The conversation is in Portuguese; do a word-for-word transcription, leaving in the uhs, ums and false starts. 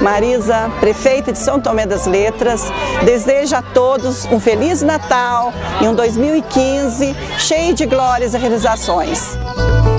Marisa, prefeita de São Tomé das Letras, deseja a todos um Feliz Natal e um dois mil e quinze cheio de glórias e realizações.